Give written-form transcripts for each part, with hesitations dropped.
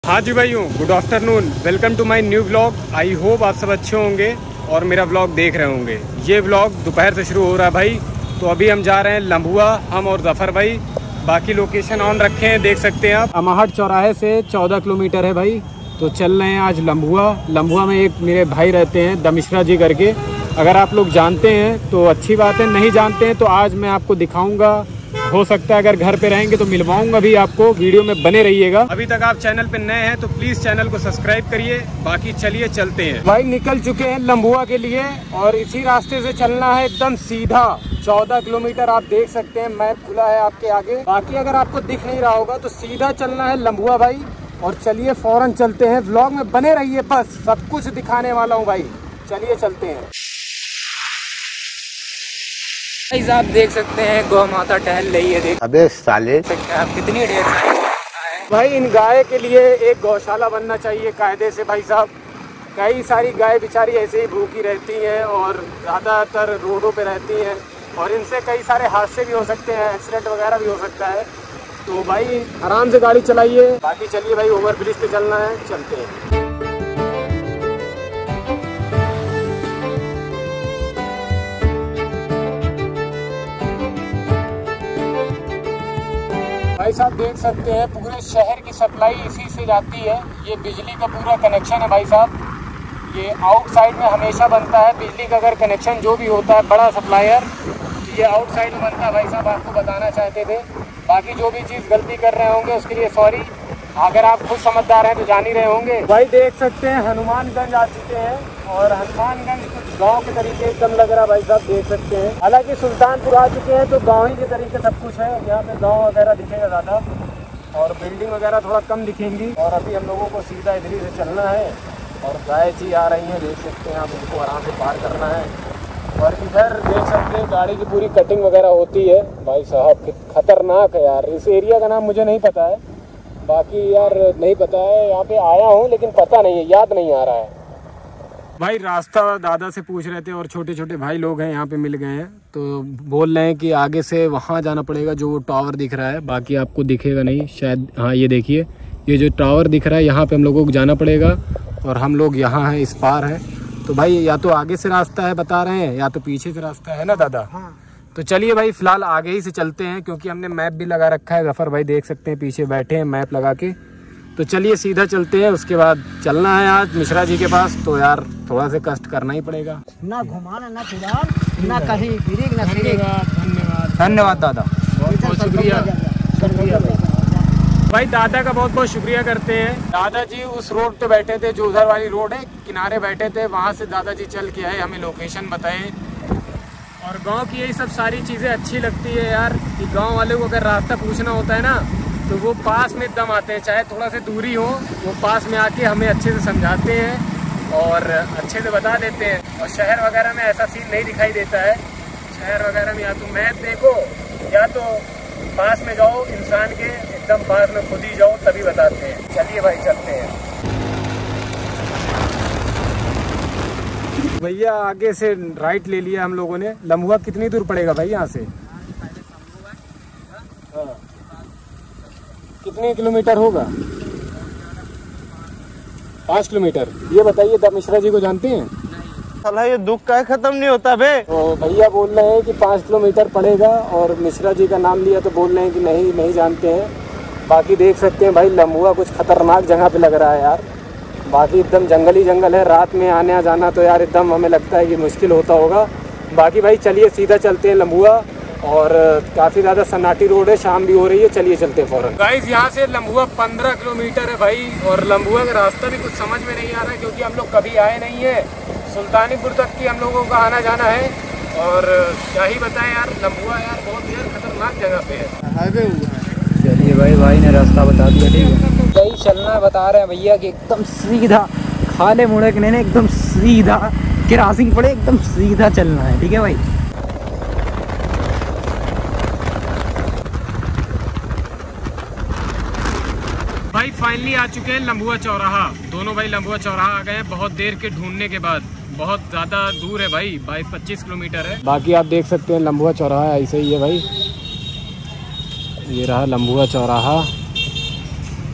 हाँ जी भाइयों, good afternoon. Welcome to my new vlog. I hope आप सब अच्छे होंगे और मेरा व्लॉग देख रहे होंगे। ये व्लॉग दोपहर से शुरू हो रहा है भाई। तो अभी हम जा रहे हैं लम्बुआ, हम और जफ़र भाई। बाकी लोकेशन ऑन रखे हैं, देख सकते हैं आप। अमाहट चौराहे से 14 किलोमीटर है भाई। तो चल रहे हैं आज लम्बुआ। लम्बुआ में एक मेरे भाई रहते हैं, दमिश्रा जी करके। अगर आप लोग जानते हैं तो अच्छी बात है, नहीं जानते हैं तो आज मैं आपको दिखाऊंगा। हो सकता है अगर घर पे रहेंगे तो मिलवाऊंगा भी आपको। वीडियो में बने रहिएगा। अभी तक आप चैनल पे नए हैं तो प्लीज चैनल को सब्सक्राइब करिए। बाकी चलिए चलते हैं भाई। निकल चुके हैं लम्बुआ के लिए और इसी रास्ते से चलना है एकदम सीधा 14 किलोमीटर। आप देख सकते हैं, मैप खुला है आपके आगे। बाकी अगर आपको दिख नहीं रहा होगा तो सीधा चलना है लम्बुआ भाई। और चलिए फौरन चलते हैं। व्लॉग में बने रहिए, बस सब कुछ दिखाने वाला हूँ भाई। चलिए चलते हैं। आप देख सकते हैं गौ माता टहल रही है। देख अबे साले, आप कितनी ढेर सारी भाई। इन गाय के लिए एक गौशाला बनना चाहिए कायदे से भाई साहब। कई सारी गाय बेचारी ऐसे ही भूखी रहती हैं और ज़्यादातर रोडों पे रहती हैं और इनसे कई सारे हादसे भी हो सकते हैं, एक्सीडेंट वगैरह भी हो सकता है। तो भाई आराम से गाड़ी चलाइए। बाकी चलिए भाई, ओवर ब्रिज पे चलना है, चलते हैं। भाई साहब देख सकते हैं पूरे शहर की सप्लाई इसी से जाती है। ये बिजली का पूरा कनेक्शन है भाई साहब। ये आउटसाइड में हमेशा बनता है बिजली का। अगर कनेक्शन जो भी होता है बड़ा सप्लायर, ये आउटसाइड में बनता है भाई साहब। आपको बताना चाहते थे। बाकी जो भी चीज़ गलती कर रहे होंगे उसके लिए सॉरी। अगर आप खुद समझदार हैं तो जान ही रहे होंगे। भाई देख सकते हैं हनुमानगंज आ चुके हैं और हनुमानगंज कुछ गांव के तरीके एकदम लग रहा है भाई साहब, देख सकते हैं। हालांकि सुल्तानपुर आ चुके हैं तो गांव ही के तरीके सब कुछ है। यहाँ पे गांव वगैरह दिखेगा ज़्यादा और बिल्डिंग वगैरह थोड़ा कम दिखेंगी। और अभी हम लोगों को सीधा इधर ही से चलना है और गाय जी आ रही हैं, देख सकते हैं आप। इनको आराम से पार करना है और इधर देख सकते हैं गाड़ी की पूरी कटिंग वगैरह होती है भाई साहब। खतरनाक है यार। इस एरिया का नाम मुझे नहीं पता है, बाकी यार नहीं पता है। यहाँ पे आया हूँ लेकिन पता नहीं है, याद नहीं आ रहा है भाई। रास्ता दादा से पूछ रहे थे और छोटे छोटे भाई लोग हैं यहाँ पे मिल गए हैं तो बोल रहे हैं कि आगे से वहाँ जाना पड़ेगा जो वो टावर दिख रहा है। बाकी आपको दिखेगा नहीं शायद। हाँ ये देखिए, ये जो टावर दिख रहा है यहाँ पे हम लोगों को जाना पड़ेगा और हम लोग यहाँ हैं, इस पार हैं। तो भाई या तो आगे से रास्ता है बता रहे हैं या तो पीछे से रास्ता है ना दादा। हाँ। तो चलिए भाई फिलहाल आगे ही से चलते हैं क्योंकि हमने मैप भी लगा रखा है। जफर भाई देख सकते हैं पीछे बैठे हैं मैप लगा के। तो चलिए सीधा चलते हैं। उसके बाद चलना है आज मिश्रा जी के पास। तो यार थोड़ा सा कष्ट करना ही पड़ेगा। ना घुमाना ना फिरार ना कहीं गिरेग ना फिरेग। धन्यवाद धन्यवाद दादा, बहुत बहुत शुक्रिया भाई। दादा का बहुत बहुत शुक्रिया करते हैं। दादाजी उस रोड पे बैठे थे जो उधर वाली रोड है, किनारे बैठे थे। वहाँ से दादाजी चल के आए, हमें लोकेशन बताए। और गांव की यही सब सारी चीज़ें अच्छी लगती है यार कि गांव वाले को अगर रास्ता पूछना होता है ना तो वो पास में एकदम आते हैं। चाहे थोड़ा सा दूरी हो, वो पास में आके हमें अच्छे से समझाते हैं और अच्छे से बता देते हैं। और शहर वगैरह में ऐसा सीन नहीं दिखाई देता है। शहर वगैरह में या तो मैप देखो या तो पास में जाओ, इंसान के एकदम पास में खुद ही जाओ, तभी बताते हैं। चलिए भाई चलते हैं। भैया आगे से राइट ले लिया हम लोगों ने। लम्बुआ कितनी दूर पड़ेगा भाई यहाँ से? हाँ। कितने किलोमीटर होगा? 5 किलोमीटर। ये बताइए, दमिश्रा जी को जानते हैं? साला ये दुख का खत्म नहीं होता बे। तो भैया बोल रहे हैं कि 5 किलोमीटर पड़ेगा और मिश्रा जी का नाम लिया तो बोल रहे हैं कि नहीं जानते हैं। बाकी देख सकते हैं भाई लम्बुआ कुछ खतरनाक जगह पे लग रहा है यार। बाकी एकदम जंगल ही जंगल है। रात में आने जाना तो यार एकदम हमें लगता है कि मुश्किल होता होगा। बाकी भाई चलिए सीधा चलते हैं लम्बुआ। और काफ़ी ज़्यादा सन्नाटी रोड है, शाम भी हो रही है। चलिए चलते हैं फौरन। गाइस यहाँ से लम्बुआ 15 किलोमीटर है भाई। और लम्बुआ का रास्ता भी कुछ समझ में नहीं आ रहा है क्योंकि हम लोग कभी आए नहीं है। सुल्तानीपुर तक की हम लोगों का आना जाना है और क्या ही बताएं यार। लम्बुआ यार बहुत यार खतरनाक जगह पे है। हाईवे हुआ है। चलिए भाई ने रास्ता बता दिया। ठीक है भाई, चलना बता रहे हैं भैया कि एकदम सीधा, खाले मुड़े के नहीं, एकदम सीधा क्रॉसिंग पड़े, एकदम सीधा चलना है। ठीक है भाई। भाई फाइनली आ चुके हैं लम्बुआ चौराहा। दोनों भाई लम्बुआ चौराहा आ गए हैं बहुत देर के ढूंढने के बाद। बहुत ज़्यादा दूर है भाई, 22-25 किलोमीटर है। बाकी आप देख सकते हैं लम्बुआ चौराहा ऐसे ही है भाई। ये रहा लम्बुआ चौराहा।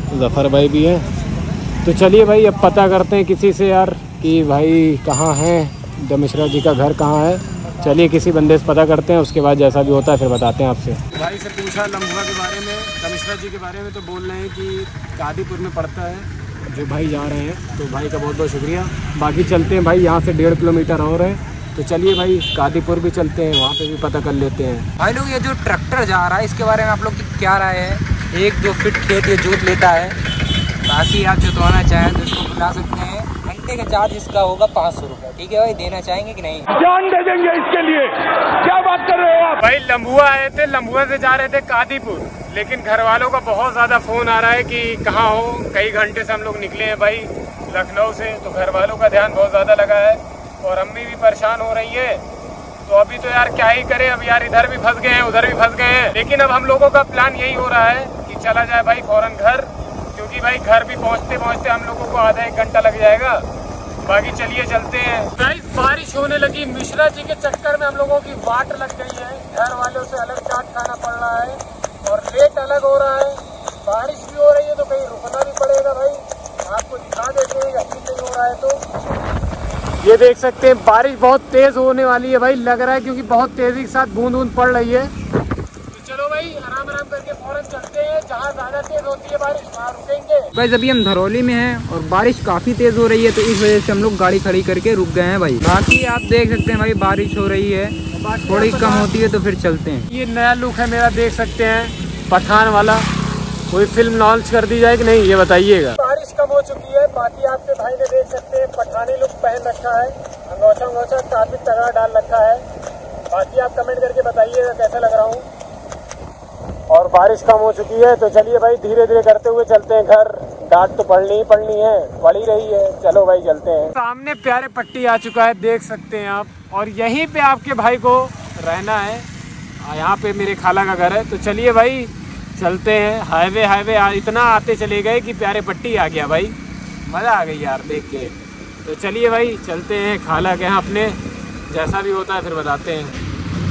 जफ़र भाई भी हैं। तो चलिए भाई अब पता करते हैं किसी से यार कि भाई कहाँ हैं, द मिश्रा जी का घर कहाँ है। चलिए किसी बंदे से पता करते हैं, उसके बाद जैसा भी होता है फिर बताते हैं आपसे। भाई से पूछा लम्हुआ के बारे में, द मिश्रा जी के बारे में, तो बोल रहे हैं कि कादीपुर में पड़ता है जो भाई जा रहे हैं। तो भाई का बहुत बहुत शुक्रिया। बाकी चलते हैं भाई, यहाँ से 1.5 किलोमीटर और है। तो चलिए भाई कादीपुर भी चलते हैं, वहाँ पे भी पता कर लेते हैं। भाई लोग ये जो ट्रैक्टर जा रहा है इसके बारे में आप लोग की क्या राय है? एक जो फिट खेत ये जोत लेता है, बाकी आप जोतवाना चाहें तो इसको बुला सकते हैं। घंटे का चार्ज इसका होगा 500 रुपये। ठीक है भाई, देना चाहेंगे कि नहीं? जान दे देंगे इसके लिए, क्या बात कर रहे हो आप? भाई लम्हुआ आए थे, लम्हुआ से जा रहे थे कादीपुर, लेकिन घर वालों का बहुत ज़्यादा फ़ोन आ रहा है कि कहाँ हो। कई घंटे से हम लोग निकले हैं भाई लखनऊ से, तो घर वालों का ध्यान बहुत ज़्यादा लगा है और अम्मी भी परेशान हो रही है। तो अभी तो यार क्या ही करें, अब यार इधर भी फंस गए हैं उधर भी फंस गए हैं। लेकिन अब हम लोगों का प्लान यही हो रहा है कि चला जाए भाई फ़ौरन घर, क्योंकि भाई घर भी पहुंचते पहुंचते हम लोगों को आधा 1 घंटा लग जाएगा। बाकी चलिए चलते हैं। गाइस बारिश होने लगी, मिश्रा जी के चक्कर में हम लोगों की वाट लग गई है। घर वालों से अलग चाट खाना पड़ रहा है और रेट अलग हो रहा है। बारिश भी हो रही है तो कहीं रुकना भी पड़ेगा भाई। आपको दिखा देते हैं, यकीन नहीं हो रहा है तो ये देख सकते हैं बारिश बहुत तेज होने वाली है भाई, लग रहा है, क्योंकि बहुत तेजी के साथ बूंद बूंद पड़ रही है। तो चलो भाई आराम आराम करके फौरन चलते हैं, जहाँ ज्यादा तेज होती है बारिश वहाँ रुकेंगे। भाई अभी हम धरौली में हैं और बारिश काफ़ी तेज़ हो रही है, तो इस वजह से हम लोग गाड़ी खड़ी करके रुक गए हैं भाई। बाकी आप देख सकते हैं भाई बारिश हो रही है, थोड़ी कम होती है तो फिर चलते हैं। ये नया लुक है मेरा, देख सकते हैं पठान वाला। कोई फिल्म लॉन्च कर दी जाए कि नहीं ये बताइएगा। बारिश कम हो चुकी है, बाकी आपके भाई ने देख सकते हैं पठानी लुक पहन रखा है, अंगोछा काफी तगड़ा डाल रखा है। बाकी आप कमेंट करके बताइएगा कैसा लग रहा हूँ। और बारिश कम हो चुकी है तो चलिए भाई धीरे धीरे करते हुए चलते हैं घर। डांट तो पढ़नी ही है, पड़ी रही है। चलो भाई चलते हैं। सामने प्यारे पट्टी आ चुका है, देख सकते हैं आप, और यहीं पे आपके भाई को रहना है। यहाँ पे मेरे खाला का घर है। तो चलिए भाई चलते हैं। हाईवे इतना आते चले गए कि प्यारे पट्टी आ गया भाई, मज़ा आ गई यार देख के। तो चलिए भाई चलते हैं खाला के यहाँ अपने, जैसा भी होता है फिर बताते हैं।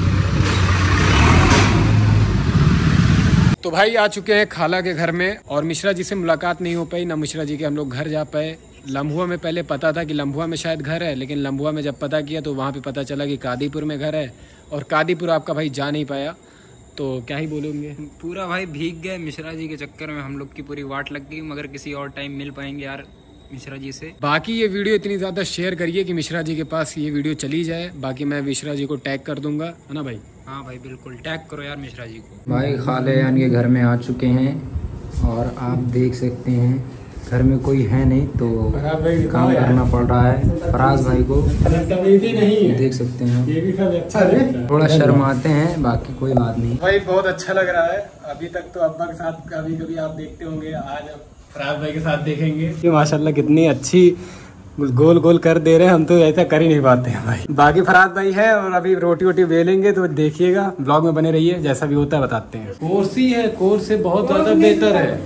तो भाई आ चुके हैं खाला के घर में और मिश्रा जी से मुलाकात नहीं हो पाई, ना मिश्रा जी के हम लोग घर जा पाए। लम्हुआ में पहले पता था कि लम्हुआ में शायद घर है, लेकिन लम्हुआ में जब पता किया तो वहाँ पे पता चला कि कादीपुर में घर है, और कादीपुर आपका भाई जा नहीं पाया। तो क्या ही बोलेंगे, पूरा भाई भीग गए मिश्रा जी के चक्कर में, हम लोग की पूरी वाट लग गई। मगर किसी और टाइम मिल पाएंगे यार मिश्रा जी से। बाकी ये वीडियो इतनी ज़्यादा शेयर करिए कि मिश्रा जी के पास ये वीडियो चली जाए। बाकी मैं मिश्रा जी को टैग कर दूंगा, है ना भाई? हाँ भाई बिल्कुल, टैग करो यार मिश्रा जी को। भाई खाले यान के घर में आ चुके हैं और आप देख सकते हैं घर में कोई है नहीं तो काम करना पड़ रहा है फराज भाई को। नहीं देख सकते हैं, ये भी सब अच्छा है। थोड़ा शर्माते हैं, बाकी कोई बात नहीं भाई। बहुत अच्छा लग रहा है। अभी तक तो अब्बा के साथ कभी कभी आप देखते होंगे, आज फराज भाई के साथ देखेंगे कि माशाल्लाह कितनी अच्छी गोल गोल कर दे रहे हैं। हम तो ऐसा कर ही नहीं पाते हैं भाई। बाकी फराज भाई है और अभी रोटी वोटी बेलेंगे, तो देखिएगा ब्लॉग में बने रहिए, जैसा भी होता है बताते हैं। कोर्स ही है, कोर्स से बहुत ज्यादा बेहतर है,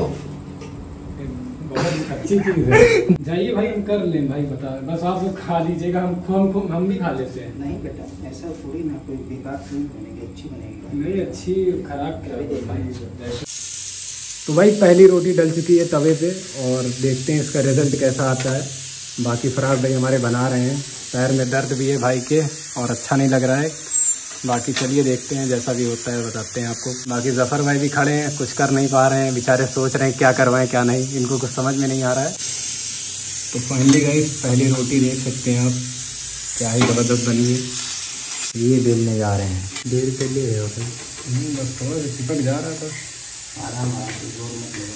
बहुत अच्छी चीज है। जाइए भाई हम कर लें भाई, बता बस आप लोग खा लीजिएगा, हम भी खा लेते हैं। नहीं बेटा ऐसा थोड़ी ना, कोई बेकार नहीं बनेगी, अच्छी बनेगी। नहीं अच्छी खराब क्या भाई। तो भाई पहली रोटी डल चुकी है तवे पे और देखते हैं इसका रिजल्ट कैसा आता है। बाकी फराज भाई हमारे बना रहे हैं, पैर में दर्द भी है भाई के और अच्छा नहीं लग रहा है। बाकी चलिए देखते हैं जैसा भी होता है बताते हैं आपको। बाकी जफ़र भाई भी खड़े हैं, कुछ कर नहीं पा रहे हैं बेचारे, सोच रहे हैं क्या करवाएं क्या नहीं, इनको कुछ समझ में नहीं आ रहा है। तो फाइनली गाइस पहली रोटी देख सकते हैं आप, क्या ही ज़बरदस्त बनी है। ये बेलने जा रहे हैं, देर के लिए बस थोड़ा चिपक जा रहा था। आराम जोर मत लगाओ।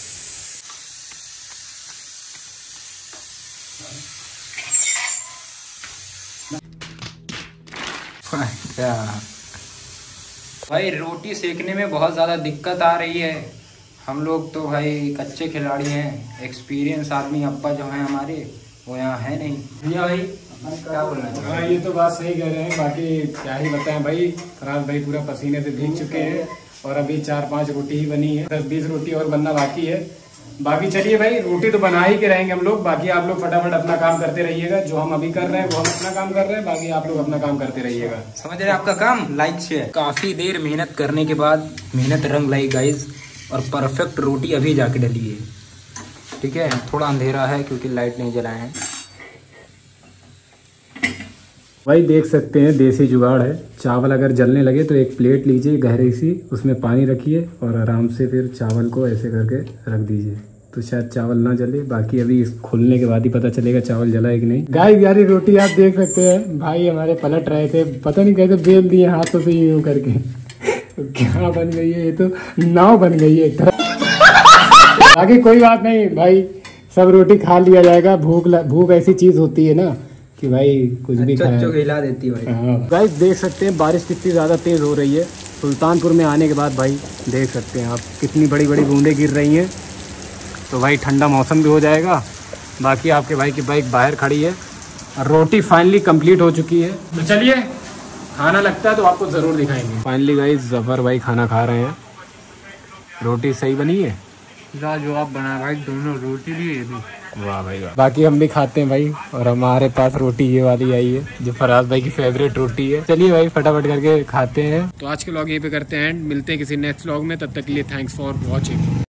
क्या भाई रोटी सेकने में बहुत ज़्यादा दिक्कत आ रही है। हम लोग तो भाई कच्चे खिलाड़ी हैं, एक्सपीरियंस आदमी अब्बा जो हैं हमारे वो यहाँ है नहीं। भैया भाई क्या बोलना चाहिए? हाँ ये तो बात सही कह रहे हैं। बाकी क्या ही बताएं भाई, फराज भाई पूरा पसीने से भीग चुके हैं और अभी 4-5 रोटी ही बनी है, 10-20 रोटी और बनना बाकी है। बाकी चलिए भाई रोटी तो बना ही के रहेंगे हम लोग। बाकी आप लोग फटाफट अपना काम करते रहिएगा, जो हम अभी कर रहे हैं वो हम अपना काम कर रहे हैं, बाकी आप लोग अपना काम करते रहिएगा। समझ रहे हैं आपका काम लाइक शेयर। काफ़ी देर मेहनत करने के बाद मेहनत रंग लाई गाइज, और परफेक्ट रोटी अभी जाके डली है। ठीक है, थोड़ा अंधेरा है क्योंकि लाइट नहीं जलाए हैं। भाई देख सकते हैं देसी जुगाड़ है। चावल अगर जलने लगे तो एक प्लेट लीजिए गहरी सी, उसमें पानी रखिए और आराम से फिर चावल को ऐसे करके रख दीजिए, तो शायद चावल ना जले। बाकी अभी इस खुलने के बाद ही पता चलेगा चावल जला है कि नहीं। गाय यारी रोटी आप देख सकते हैं, भाई हमारे पलट रहे थे, पता नहीं कैसे बेल दिए हाथों से यूं करके। क्या बन गई है, ये तो नाव बन गई है एक तरह। बाकी कोई बात नहीं भाई, सब रोटी खा लिया जाएगा। भूख ऐसी चीज होती है ना कि भाई कुछ भी हिला देती है भाई। गाइस देख सकते हैं बारिश कितनी ज़्यादा तेज़ हो रही है। सुल्तानपुर में आने के बाद भाई देख सकते हैं आप कितनी बड़ी बड़ी बूंदें गिर रही हैं। तो भाई ठंडा मौसम भी हो जाएगा। बाकी आपके भाई की बाइक बाहर खड़ी है और रोटी फाइनली कंप्लीट हो चुकी है। तो चलिए खाना लगता है तो आपको ज़रूर दिखाएंगे। फाइनली गाइस जफ़र भाई खाना खा रहे हैं। रोटी सही बनी है, लाजवाब बना भाई, दोनों रोटी भी ये भी। वाह भाई वाह। बाकी हम भी खाते हैं भाई, और हमारे पास रोटी ये वाली आई है जो फराज भाई की फेवरेट रोटी है। चलिए भाई फटाफट करके खाते हैं। तो आज के व्लॉग यहीं पे करते हैं, मिलते हैं किसी नेक्स्ट व्लॉग में। तब तक के लिए थैंक्स फॉर वॉचिंग।